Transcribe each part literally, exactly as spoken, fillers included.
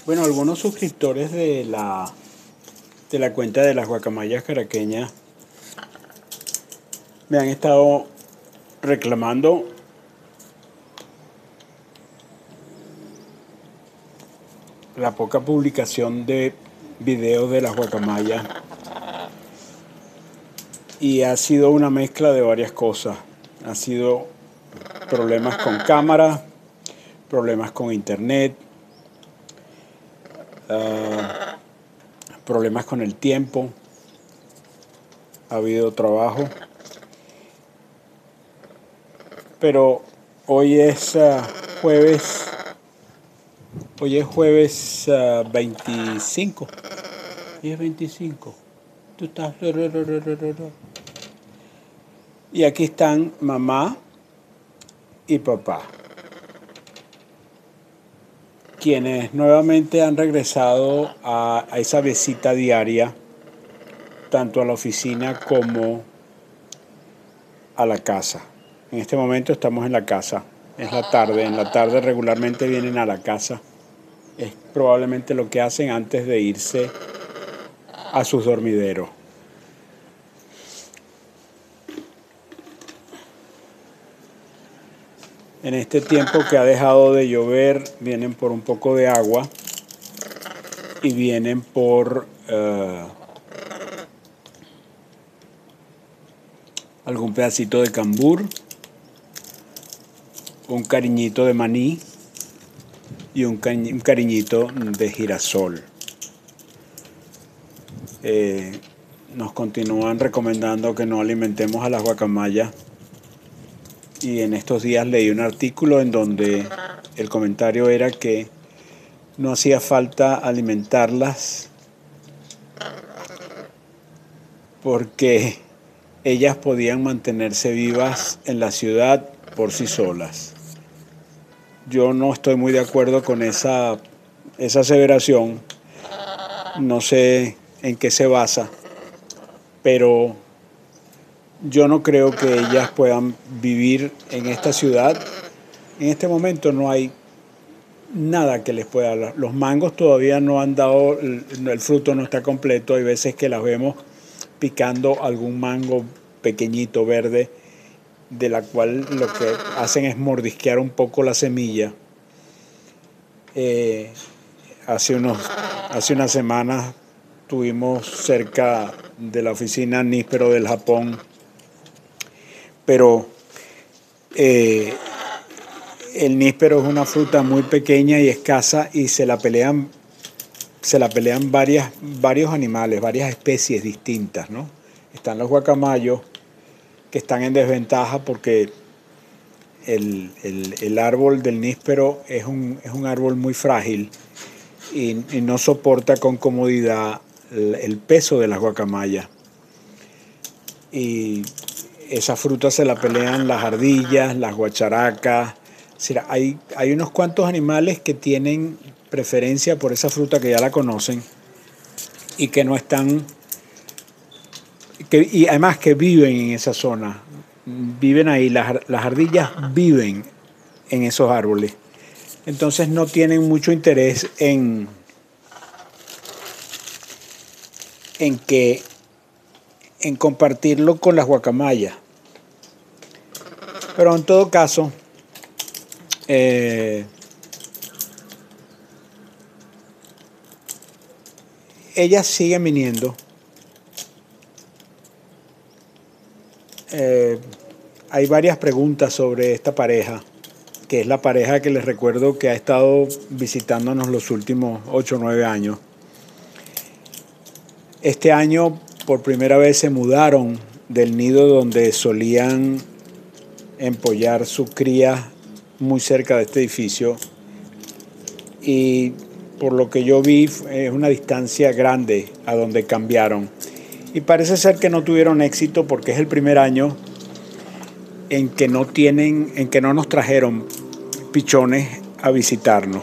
Bueno, algunos suscriptores de la, de la cuenta de las guacamayas caraqueñas me han estado reclamando la poca publicación de videos de las guacamayas, y ha sido una mezcla de varias cosas. Ha sido problemas con cámara, problemas con internet, uh, problemas con el tiempo. Ha habido trabajo, pero hoy es uh, jueves hoy es jueves uh, veinticinco. Hoy es veinticinco. Tú estás... Y aquí están mamá y papá, quienes nuevamente han regresado a, a esa visita diaria, tanto a la oficina como a la casa. En este momento estamos en la casa, es la tarde, en la tarde regularmente vienen a la casa. Es probablemente lo que hacen antes de irse a sus dormideros. En este tiempo que ha dejado de llover, vienen por un poco de agua y vienen por uh, algún pedacito de cambur, un cariñito de maní y un, cari un cariñito de girasol. Eh, nos continúan recomendando que no alimentemos a las guacamayas, y en estos días leí un artículo en donde el comentario era que no hacía falta alimentarlas porque ellas podían mantenerse vivas en la ciudad por sí solas. Yo no estoy muy de acuerdo con esa, esa aseveración. No sé en qué se basa, pero yo no creo que ellas puedan vivir en esta ciudad. En este momento no hay nada que les pueda dar. Los mangos todavía no han dado, el, el fruto no está completo. Hay veces que las vemos picando algún mango pequeñito verde, de la cual lo que hacen es mordisquear un poco la semilla. Eh, hace, unos, hace unas semanas tuvimos cerca de la oficina níspero del Japón, pero eh, el níspero es una fruta muy pequeña y escasa, y se la pelean, se la pelean varias, varios animales, varias especies distintas, ¿no? Están los guacamayos, que están en desventaja porque el, el, el árbol del níspero es un, es un árbol muy frágil y, y no soporta con comodidad el, el peso de las guacamayas. Y esa fruta se la pelean las ardillas, las guacharacas. O sea, hay, hay unos cuantos animales que tienen preferencia por esa fruta, que ya la conocen y que no están, que, y además que viven en esa zona, viven ahí, las, las ardillas viven en esos árboles. Entonces no tienen mucho interés en, en que en compartirlo con las guacamayas. Pero en todo caso, eh, ellas siguen viniendo. Eh, hay varias preguntas sobre esta pareja, que es la pareja que les recuerdo que ha estado visitándonos los últimos ocho o nueve años. Este año por primera vez se mudaron del nido donde solían empollar su cría muy cerca de este edificio, y por lo que yo vi es una distancia grande a donde cambiaron, y parece ser que no tuvieron éxito porque es el primer año en que no tienen, en que no nos trajeron pichones a visitarnos.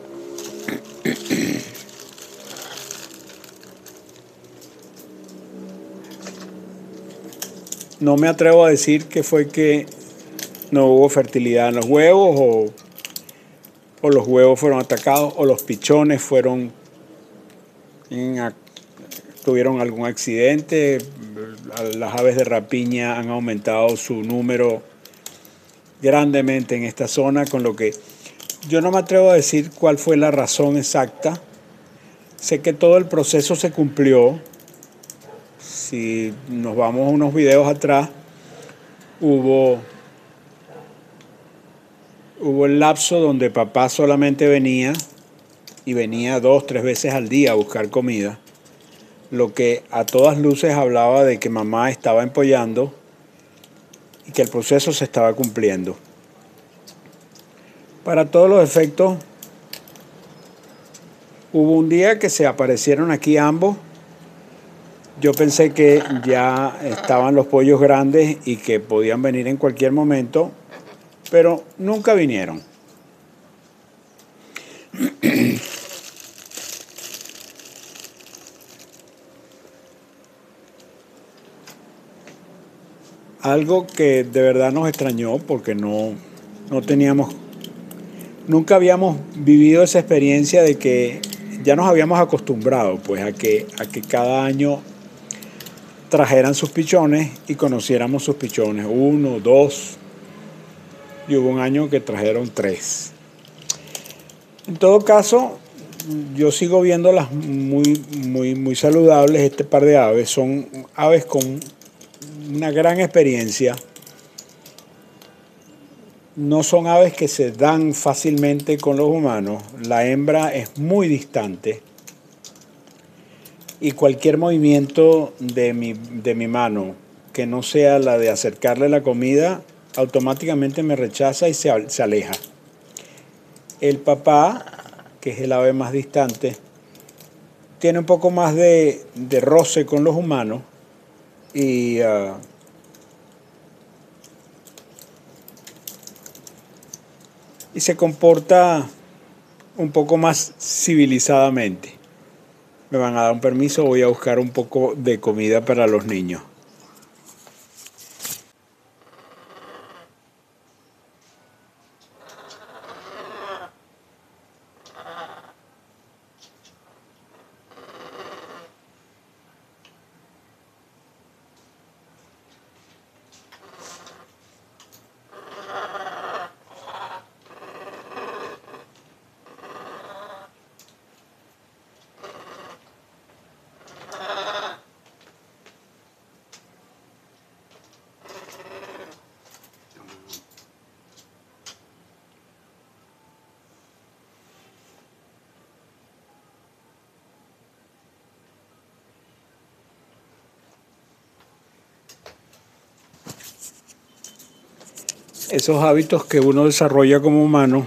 No me atrevo a decir que fue que no hubo fertilidad en los huevos, o o los huevos fueron atacados, o los pichones fueron en, tuvieron algún accidente. Las aves de rapiña han aumentado su número grandemente en esta zona, con lo que yo no me atrevo a decir cuál fue la razón exacta. Sé que todo el proceso se cumplió. Si nos vamos unos videos atrás, hubo, hubo el lapso donde papá solamente venía, y venía dos, tres veces al día a buscar comida, lo que a todas luces hablaba de que mamá estaba empollando y que el proceso se estaba cumpliendo. Para todos los efectos, hubo un día que se aparecieron aquí ambos. Yo pensé que ya estaban los pollos grandes y que podían venir en cualquier momento, pero nunca vinieron. Algo que de verdad nos extrañó, porque no, no teníamos, nunca habíamos vivido esa experiencia de que ya nos habíamos acostumbrado pues a que, a que cada año trajeran sus pichones y conociéramos sus pichones, uno, dos, y hubo un año que trajeron tres. En todo caso, yo sigo viéndolas muy, muy, muy saludables. Este par de aves son aves con una gran experiencia. No son aves que se dan fácilmente con los humanos. La hembra es muy distante y cualquier movimiento de mi, de mi mano que no sea la de acercarle la comida, automáticamente me rechaza y se, se aleja. El papá, que es el ave más distante, tiene un poco más de, de roce con los humanos y uh, y se comporta un poco más civilizadamente. Me van a dar un permiso, voy a buscar un poco de comida para los niños. Esos hábitos que uno desarrolla como humano,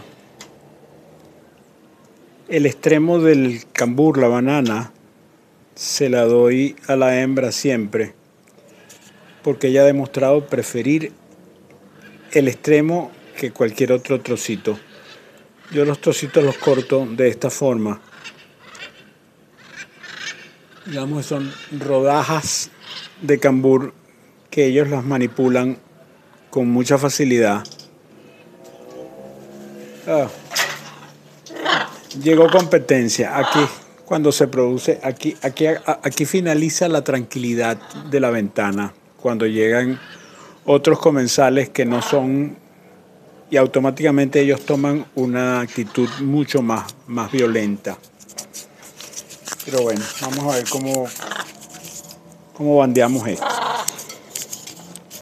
el extremo del cambur, la banana, se la doy a la hembra siempre, porque ella ha demostrado preferir el extremo que cualquier otro trocito. Yo los trocitos los corto de esta forma. Digamos que son rodajas de cambur que ellos las manipulan con mucha facilidad. Ah, llegó competencia. Aquí, cuando se produce, aquí, aquí, aquí finaliza la tranquilidad de la ventana. Cuando llegan otros comensales que no son, y automáticamente ellos toman una actitud mucho más, más violenta. Pero bueno, vamos a ver cómo, cómo bandeamos esto.